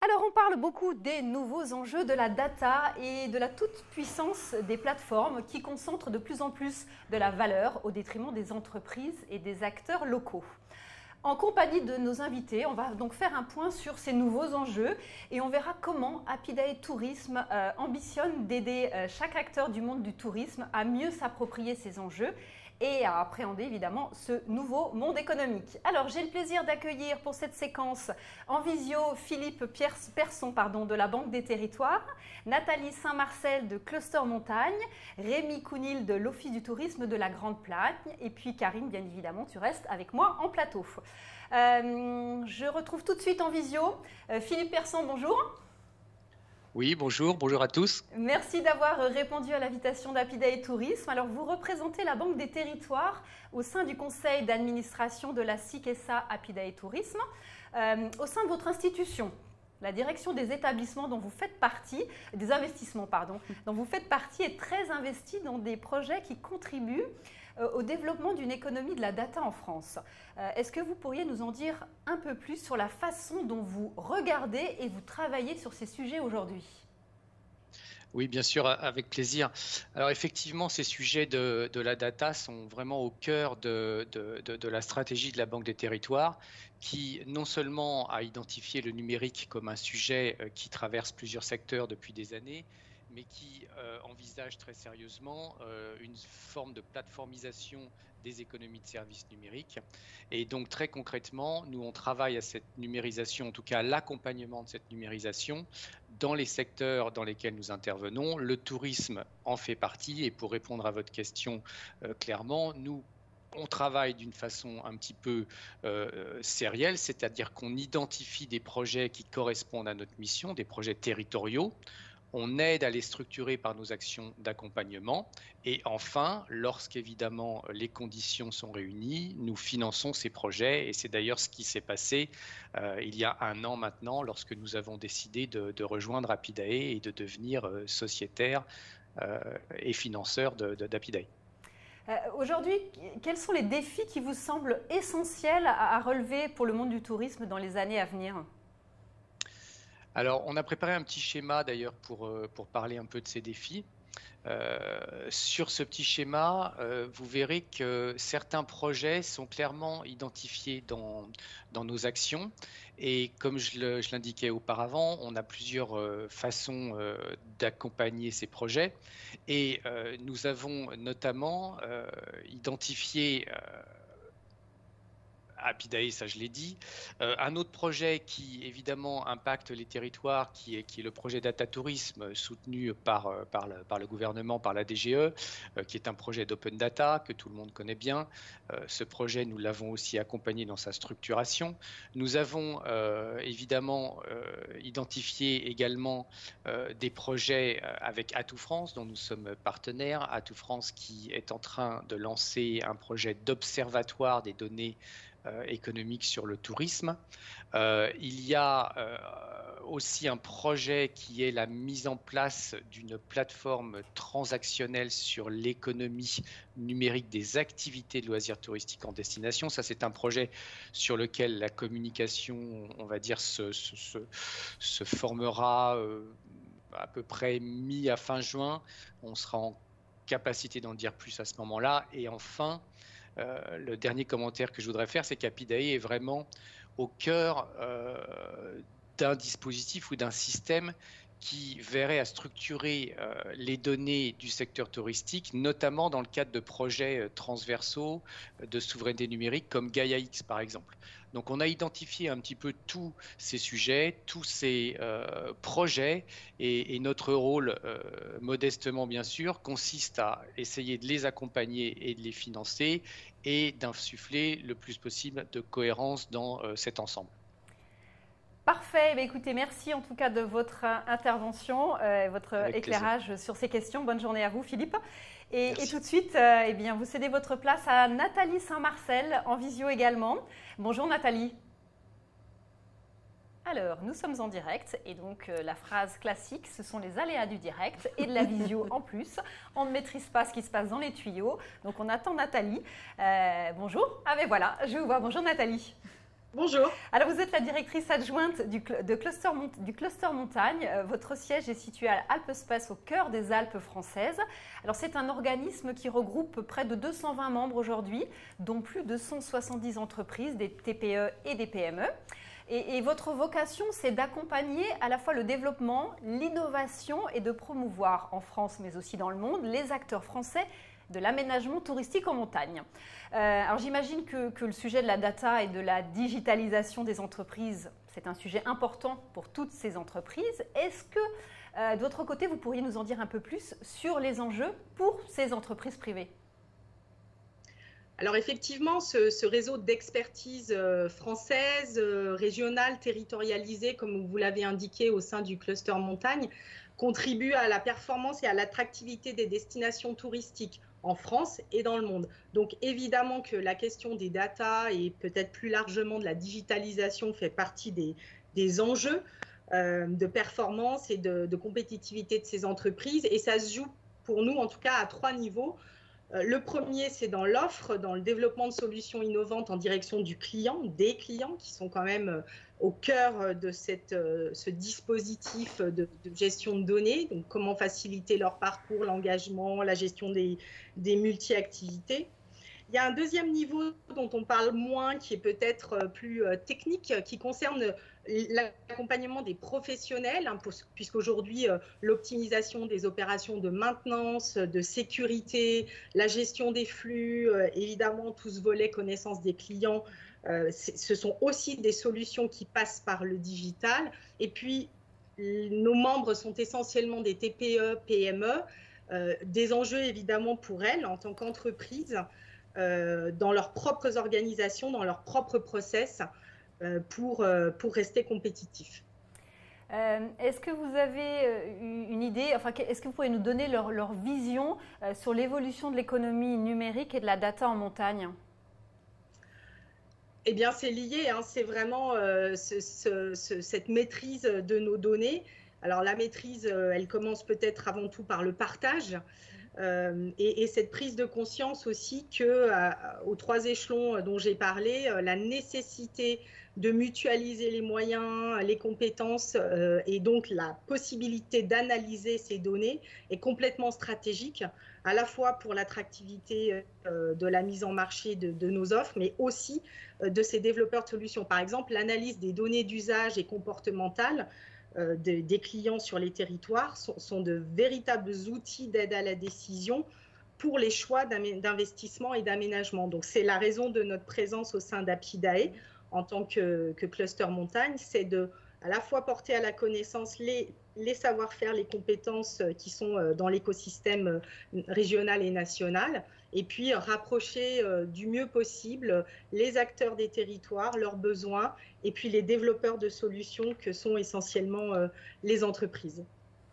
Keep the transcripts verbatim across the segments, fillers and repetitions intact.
Alors on parle beaucoup des nouveaux enjeux de la data et de la toute-puissance des plateformes qui concentrent de plus en plus de la valeur au détriment des entreprises et des acteurs locaux. En compagnie de nos invités, on va donc faire un point sur ces nouveaux enjeux et on verra comment Apidae Tourisme euh, ambitionne d'aider euh, chaque acteur du monde du tourisme à mieux s'approprier ces enjeux et à appréhender évidemment ce nouveau monde économique. Alors j'ai le plaisir d'accueillir pour cette séquence en visio Philippe Persson pardon, de la Banque des Territoires, Nathalie Saint-Marcel de Cluster Montagne, Rémi Counil de l'Office du Tourisme de la Grande Plagne et puis Karine, bien évidemment, tu restes avec moi en plateau. Euh, je retrouve tout de suite en visio euh, Philippe Persson, bonjour. Oui, bonjour, bonjour à tous. Merci d'avoir répondu à l'invitation d'Apidae Tourisme. Alors, vous représentez la Banque des Territoires au sein du conseil d'administration de la SICESA Apidae Tourisme. Euh, au sein de votre institution, la direction des établissements dont vous faites partie, des investissements, pardon, dont vous faites partie est très investie dans des projets qui contribuent euh, au développement d'une économie de la data en France. Euh, Est-ce que vous pourriez nous en dire un peu plus sur la façon dont vous regardez et vous travaillez sur ces sujets aujourd'hui ? Oui, bien sûr, avec plaisir. Alors effectivement, ces sujets de, de la data sont vraiment au cœur de, de, de, de la stratégie de la Banque des Territoires, qui non seulement a identifié le numérique comme un sujet qui traverse plusieurs secteurs depuis des années, mais qui euh, envisage très sérieusement euh, une forme de plateformisation des économies de services numériques. Et donc très concrètement, nous on travaille à cette numérisation, en tout cas à l'accompagnement de cette numérisation dans les secteurs dans lesquels nous intervenons. Le tourisme en fait partie et pour répondre à votre question euh, clairement, nous on travaille d'une façon un petit peu euh, sérielle, c'est-à-dire qu'on identifie des projets qui correspondent à notre mission, des projets territoriaux. On aide à les structurer par nos actions d'accompagnement. Et enfin, lorsqu'évidemment les conditions sont réunies, nous finançons ces projets. Et c'est d'ailleurs ce qui s'est passé euh, il y a un an maintenant, lorsque nous avons décidé de, de rejoindre Apidae et de devenir euh, sociétaire euh, et financeur d'Apidae. Euh, Aujourd'hui, quels sont les défis qui vous semblent essentiels à, à relever pour le monde du tourisme dans les années à venir ? Alors, on a préparé un petit schéma d'ailleurs pour, pour parler un peu de ces défis. Euh, sur ce petit schéma, euh, vous verrez que certains projets sont clairement identifiés dans, dans nos actions. Et comme je l'indiquais auparavant, on a plusieurs euh, façons euh, d'accompagner ces projets. Et euh, nous avons notamment euh, identifié euh, Apidae, ça je l'ai dit. Euh, un autre projet qui évidemment impacte les territoires, qui est, qui est le projet Data Tourisme soutenu par, par, le, par le gouvernement, par la D G E, euh, qui est un projet d'open data que tout le monde connaît bien. Euh, ce projet, nous l'avons aussi accompagné dans sa structuration. Nous avons euh, évidemment euh, identifié également euh, des projets avec Atout France, dont nous sommes partenaires. Atout France qui est en train de lancer un projet d'observatoire des données Euh, économique sur le tourisme. Euh, il y a euh, aussi un projet qui est la mise en place d'une plateforme transactionnelle sur l'économie numérique des activités de loisirs touristiques en destination. Ça, c'est un projet sur lequel la communication, on va dire, se, se, se, se formera euh, à peu près mi à fin juin. On sera en capacité d'en dire plus à ce moment-là. Et enfin, Euh, le dernier commentaire que je voudrais faire, c'est qu'Apidae est vraiment au cœur euh, d'un dispositif ou d'un système qui verrait à structurer euh, les données du secteur touristique, notamment dans le cadre de projets euh, transversaux euh, de souveraineté numérique comme Gaia-X par exemple. Donc on a identifié un petit peu tous ces sujets, tous ces euh, projets et, et notre rôle, euh, modestement bien sûr, consiste à essayer de les accompagner et de les financer et d'insuffler le plus possible de cohérence dans euh, cet ensemble. Parfait, eh écoutez, merci en tout cas de votre intervention, euh, votre Avec éclairage plaisir. sur ces questions. Bonne journée à vous Philippe. Et, et Merci. tout de suite, euh, eh bien, vous cédez votre place à Nathalie Saint-Marcel en visio également. Bonjour Nathalie. Alors, nous sommes en direct et donc euh, la phrase classique, ce sont les aléas du direct et de la visio en plus. On ne maîtrise pas ce qui se passe dans les tuyaux, donc on attend Nathalie. Euh, bonjour. Ah ben voilà, je vous vois. Bonjour Nathalie. Bonjour. Alors, vous êtes la directrice adjointe du, de cluster, du cluster Montagne. Euh, votre siège est situé à Alpespace, au cœur des Alpes françaises. Alors, c'est un organisme qui regroupe près de deux cent vingt membres aujourd'hui, dont plus de cent soixante-dix entreprises, des T P E et des P M E. Et, et votre vocation, c'est d'accompagner à la fois le développement, l'innovation et de promouvoir en France, mais aussi dans le monde, les acteurs français de l'aménagement touristique en montagne. Euh, alors j'imagine que, que le sujet de la data et de la digitalisation des entreprises, c'est un sujet important pour toutes ces entreprises. Est-ce que, euh, de votre côté, vous pourriez nous en dire un peu plus sur les enjeux pour ces entreprises privées ? Alors effectivement, ce, ce réseau d'expertise euh, française, euh, régionale, territorialisée, comme vous l'avez indiqué au sein du cluster montagne, contribue à la performance et à l'attractivité des destinations touristiques en France et dans le monde. Donc évidemment que la question des data et peut-être plus largement de la digitalisation fait partie des, des enjeux euh, de performance et de, de compétitivité de ces entreprises, et ça se joue pour nous en tout cas à trois niveaux. Le premier, c'est dans l'offre, dans le développement de solutions innovantes en direction du client, des clients qui sont quand même au cœur de cette, ce dispositif de, de gestion de données. Donc, comment faciliter leur parcours, l'engagement, la gestion des, des multi-activités. Il y a un deuxième niveau dont on parle moins, qui est peut-être plus technique, qui concerne l'accompagnement des professionnels, hein, puisqu'aujourd'hui, l'optimisation des opérations de maintenance, de sécurité, la gestion des flux, évidemment, tout ce volet connaissance des clients, euh, ce sont aussi des solutions qui passent par le digital. Et puis, nos membres sont essentiellement des T P E, P M E, euh, des enjeux évidemment pour elles en tant qu'entreprises, Euh, dans leurs propres organisations, dans leurs propres process, euh, pour, euh, pour rester compétitifs. Euh, est-ce que vous avez une idée, enfin, est-ce que vous pouvez nous donner leur, leur vision euh, sur l'évolution de l'économie numérique et de la data en montagne ? Eh bien, c'est lié, hein, c'est vraiment euh, ce, ce, ce, cette maîtrise de nos données. Alors, la maîtrise, euh, elle commence peut-être avant tout par le partage. Euh, et, et cette prise de conscience aussi que, euh, aux trois échelons dont j'ai parlé, euh, la nécessité de mutualiser les moyens, les compétences euh, et donc la possibilité d'analyser ces données est complètement stratégique, à la fois pour l'attractivité euh, de la mise en marché de, de nos offres, mais aussi euh, de ces développeurs de solutions. Par exemple, l'analyse des données d'usage et comportementales Euh, de, des clients sur les territoires sont, sont de véritables outils d'aide à la décision pour les choix d'investissement et d'aménagement. Donc, c'est la raison de notre présence au sein d'Apidae en tant que, que cluster montagne, c'est de à la fois porter à la connaissance les, les savoir-faire, les compétences qui sont dans l'écosystème régional et national, et puis rapprocher du mieux possible les acteurs des territoires, leurs besoins, et puis les développeurs de solutions que sont essentiellement les entreprises.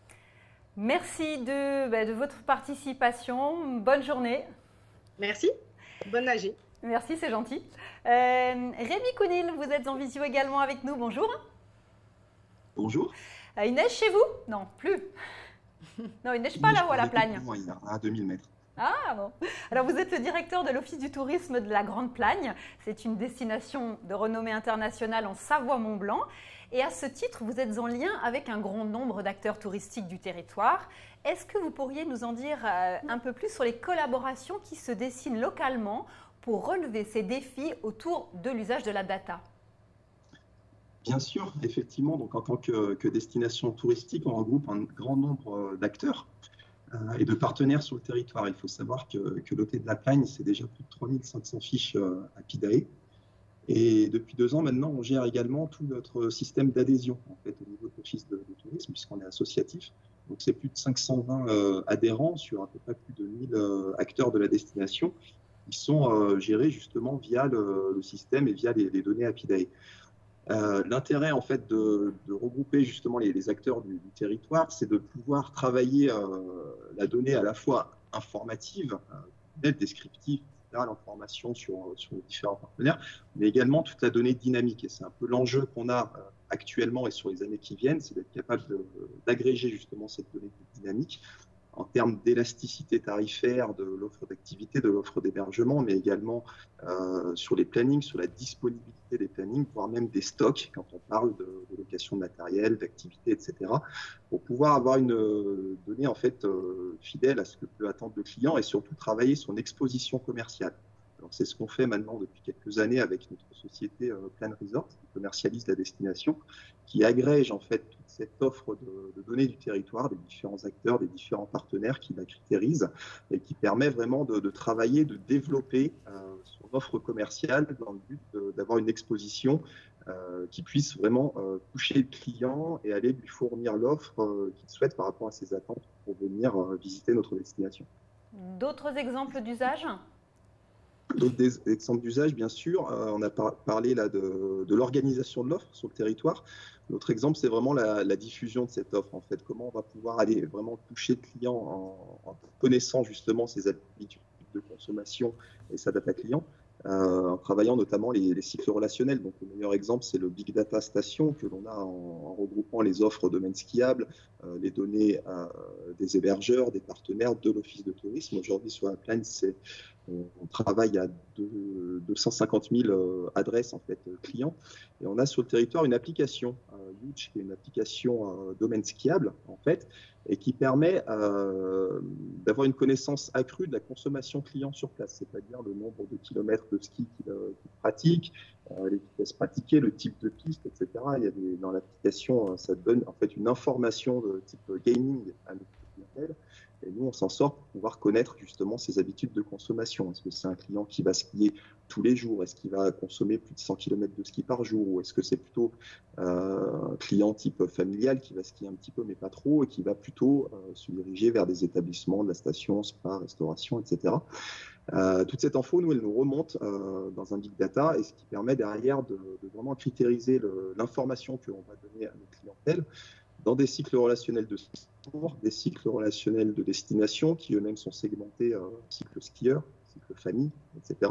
Merci de, bah, de votre participation. Bonne journée. Merci. Bonne A G. Merci, c'est gentil. Euh, Rémi Counil, vous êtes en visio également avec nous. Bonjour. Bonjour. Euh, il neige chez vous? Non, plus. Non, il neige pas là-haut à la Plagne. Il y a à deux mille mètres. Ah bon. Alors vous êtes le directeur de l'Office du tourisme de la Grande Plagne. C'est une destination de renommée internationale en Savoie-Mont-Blanc. Et à ce titre, vous êtes en lien avec un grand nombre d'acteurs touristiques du territoire. Est-ce que vous pourriez nous en dire un peu plus sur les collaborations qui se dessinent localement pour relever ces défis autour de l'usage de la data? Bien sûr, effectivement. Donc, en tant que, que destination touristique, on regroupe un grand nombre d'acteurs euh, et de partenaires sur le territoire. Il faut savoir que, que l'O T de la Plagne, c'est déjà plus de trois mille cinq cents fiches euh, Apidae. Et depuis deux ans maintenant, on gère également tout notre système d'adhésion en fait, au niveau de l'Office de, de tourisme, puisqu'on est associatif. Donc, c'est plus de cinq cent vingt euh, adhérents sur à peu près plus de mille euh, acteurs de la destination qui sont euh, gérés justement via le, le système et via les, les données Apidae. Euh, L'intérêt en fait de, de regrouper justement les, les acteurs du, du territoire, c'est de pouvoir travailler euh, la donnée à la fois informative, euh, descriptive, l'information sur, sur les différents partenaires, mais également toute la donnée dynamique. Et c'est un peu l'enjeu qu'on a euh, actuellement et sur les années qui viennent, c'est d'être capable d'agréger justement cette donnée dynamique en termes d'élasticité tarifaire de l'offre d'activité, de l'offre d'hébergement, mais également euh, sur les plannings, sur la disponibilité des plannings, voire même des stocks, quand on parle de, de location de matériel, d'activité, et cetera, pour pouvoir avoir une euh, donnée en fait euh, fidèle à ce que peut attendre le client et surtout travailler son exposition commerciale. Alors c'est ce qu'on fait maintenant depuis quelques années avec notre société euh, Plan Resort, qui commercialise la destination, qui agrège en fait toute cette offre de, de données du territoire, des différents acteurs, des différents partenaires, qui la critérise et qui permet vraiment de, de travailler, de développer euh, son offre commerciale dans le but d'avoir une exposition euh, qui puisse vraiment euh, toucher le client et aller lui fournir l'offre euh, qu'il souhaite par rapport à ses attentes pour venir euh, visiter notre destination. D'autres exemples d'usage ? D'autres exemples d'usage, bien sûr. Euh, on a par parlé là de, de l'organisation de l'offre sur le territoire. L'autre exemple, c'est vraiment la, la diffusion de cette offre. En fait, comment on va pouvoir aller vraiment toucher le client en, en connaissant justement ses habitudes de consommation et sa data client, euh, en travaillant notamment les, les cycles relationnels. Donc, le meilleur exemple, c'est le Big Data Station que l'on a en, en regroupant les offres domaines skiables, euh, les données euh, des hébergeurs, des partenaires, de l'Office de tourisme. Aujourd'hui, sur la Plan, c'est on travaille à deux cent cinquante mille adresses en fait, clients. Et on a sur le territoire une application, euh, Huge, qui est une application euh, domaine skiable, en fait, et qui permet euh, d'avoir une connaissance accrue de la consommation client sur place, c'est-à-dire le nombre de kilomètres de ski qu'il euh, qu'il pratique, euh, les vitesses pratiquées, le type de piste, et cetera. Il y a des, dans l'application, ça donne en fait une information de type gaming à notre clientèle. Et nous, on s'en sort pour pouvoir connaître justement ses habitudes de consommation. Est-ce que c'est un client qui va skier tous les jours? Est-ce qu'il va consommer plus de cent kilomètres de ski par jour? Ou est-ce que c'est plutôt euh, un client type familial qui va skier un petit peu mais pas trop et qui va plutôt euh, se diriger vers des établissements de la station, spa, restauration, et cetera. Euh, toute cette info, nous, elle nous remonte euh, dans un big data et ce qui permet derrière de, de vraiment critériser l'information que l'on va donner à nos clientèles dans des cycles relationnels de séjour, des cycles relationnels de destination qui eux-mêmes sont segmentés euh, cycle skieur, cycle famille, et cetera.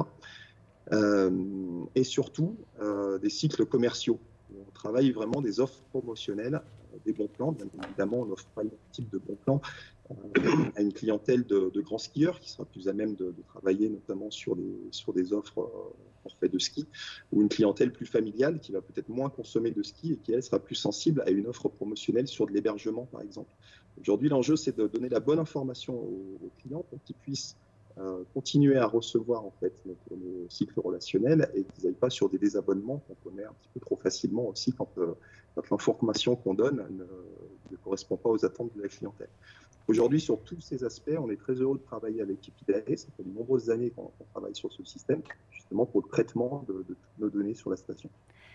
Euh, et surtout euh, des cycles commerciaux. On travaille vraiment des offres promotionnelles, euh, des bons plans. Bien évidemment, on n'offre pas le même type de bons plans euh, à une clientèle de, de grands skieurs qui sera plus à même de, de travailler notamment sur des, sur des offres euh, forfait de ski, ou une clientèle plus familiale qui va peut-être moins consommer de ski et qui, elle, sera plus sensible à une offre promotionnelle sur de l'hébergement, par exemple. Aujourd'hui, l'enjeu, c'est de donner la bonne information aux, aux clients pour qu'ils puissent euh, continuer à recevoir en fait nos, nos cycles relationnels et qu'ils n'aillent pas sur des désabonnements qu'on connaît un petit peu trop facilement aussi quand, euh, quand l'information qu'on donne ne, ne correspond pas aux attentes de la clientèle. Aujourd'hui, sur tous ces aspects, on est très heureux de travailler avec Epidae. Ça fait de nombreuses années qu'on qu'on travaille sur ce système, justement pour le traitement de, de toutes nos données sur la station.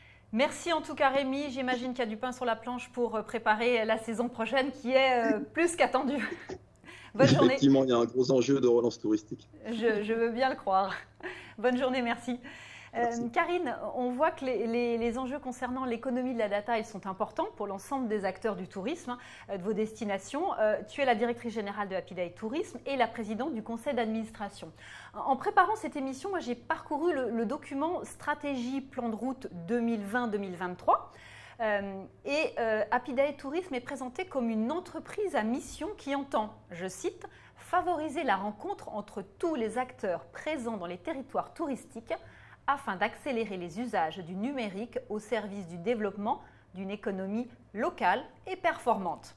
Merci en tout cas Rémi, j'imagine qu'il y a du pain sur la planche pour préparer la saison prochaine qui est euh, plus qu'attendue. Bonne journée. Effectivement, il y a un gros enjeu de relance touristique. Je, je veux bien le croire. Bonne journée, merci. Euh, Karine, on voit que les, les, les enjeux concernant l'économie de la data, ils sont importants pour l'ensemble des acteurs du tourisme, euh, de vos destinations. Euh, tu es la directrice générale de Apidae Tourisme et la présidente du conseil d'administration. En préparant cette émission, moi j'ai parcouru le, le document Stratégie Plan de route deux mille vingt deux mille vingt-trois. Euh, et euh, Apidae Tourisme est présenté comme une entreprise à mission qui entend, je cite, favoriser la rencontre entre tous les acteurs présents dans les territoires touristiques afin d'accélérer les usages du numérique au service du développement d'une économie locale et performante.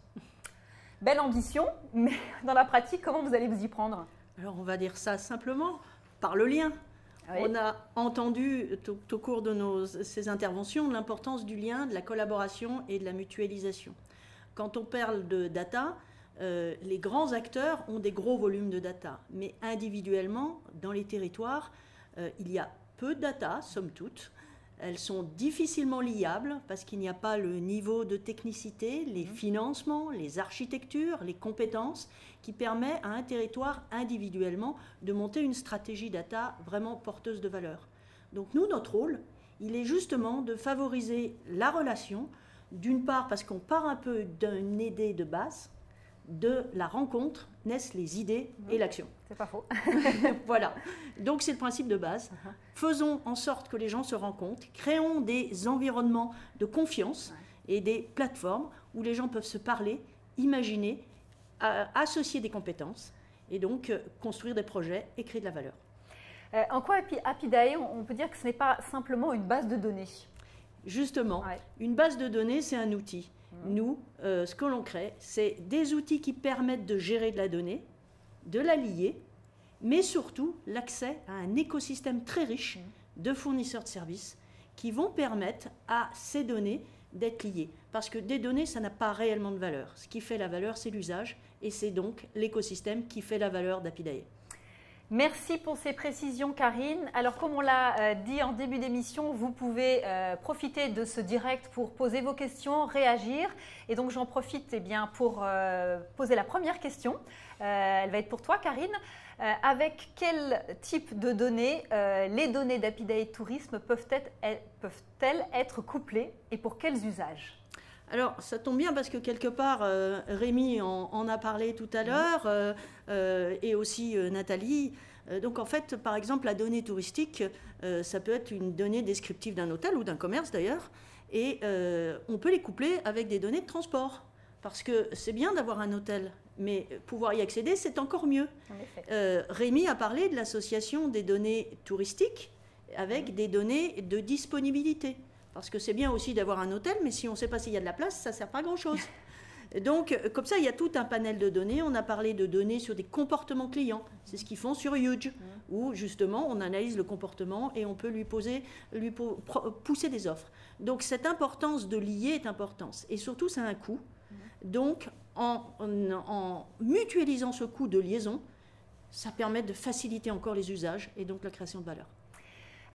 Belle ambition, mais dans la pratique, comment vous allez vous y prendre? Alors on va dire ça simplement, par le lien. Oui. On a entendu tout, au cours de nos, ces interventions l'importance du lien, de la collaboration et de la mutualisation. Quand on parle de data, euh, les grands acteurs ont des gros volumes de data, mais individuellement, dans les territoires, euh, il y a peu de data, somme toute. Elles sont difficilement liables parce qu'il n'y a pas le niveau de technicité, les financements, les architectures, les compétences qui permettent à un territoire individuellement de monter une stratégie data vraiment porteuse de valeur. Donc nous, notre rôle, il est justement de favoriser la relation, d'une part parce qu'on part un peu d'une idée de base, de la rencontre naissent les idées mmh. et l'action. C'est pas faux. Voilà. Donc c'est le principe de base. Uh-huh. Faisons en sorte que les gens se rencontrent, créons des environnements de confiance ouais. et des plateformes où les gens peuvent se parler, imaginer, associer des compétences et donc euh, construire des projets et créer de la valeur. Euh, en quoi Appidae, on peut dire que ce n'est pas simplement une base de données? Justement, ouais. Une base de données, c'est un outil. Mmh. Nous, euh, ce que l'on crée, c'est des outils qui permettent de gérer de la donnée, de la lier, mais surtout l'accès à un écosystème très riche mmh. de fournisseurs de services qui vont permettre à ces données d'être liées. Parce que des données, ça n'a pas réellement de valeur. Ce qui fait la valeur, c'est l'usage, et c'est donc l'écosystème qui fait la valeur d'Appidae. Merci pour ces précisions, Karine. Alors, comme on l'a euh, dit en début d'émission, vous pouvez euh, profiter de ce direct pour poser vos questions, réagir. Et donc, j'en profite eh bien, pour euh, poser la première question. Euh, elle va être pour toi, Karine. Euh, avec quel type de données euh, les données d'Appidae Tourisme peuvent-elles peuvent-elles être couplées et pour quels usages? Alors, ça tombe bien parce que quelque part, euh, Rémi en, en a parlé tout à l'heure, euh, euh, et aussi euh, Nathalie. Euh, donc, en fait, par exemple, la donnée touristique, euh, ça peut être une donnée descriptive d'un hôtel ou d'un commerce d'ailleurs, et euh, on peut les coupler avec des données de transport. Parce que c'est bien d'avoir un hôtel, mais pouvoir y accéder, c'est encore mieux. En effet. Euh, Rémi a parlé de l'association des données touristiques avec mmh. des données de disponibilité. Parce que c'est bien aussi d'avoir un hôtel, mais si on ne sait pas s'il y a de la place, ça ne sert pas à grand-chose. Donc, comme ça, il y a tout un panel de données. On a parlé de données sur des comportements clients. C'est ce qu'ils font sur Huge, où justement, on analyse le comportement et on peut lui, poser, lui po pousser des offres. Donc, cette importance de lier est importante. Et surtout, ça a un coût. Donc, en, en, en mutualisant ce coût de liaison, ça permet de faciliter encore les usages et donc la création de valeur.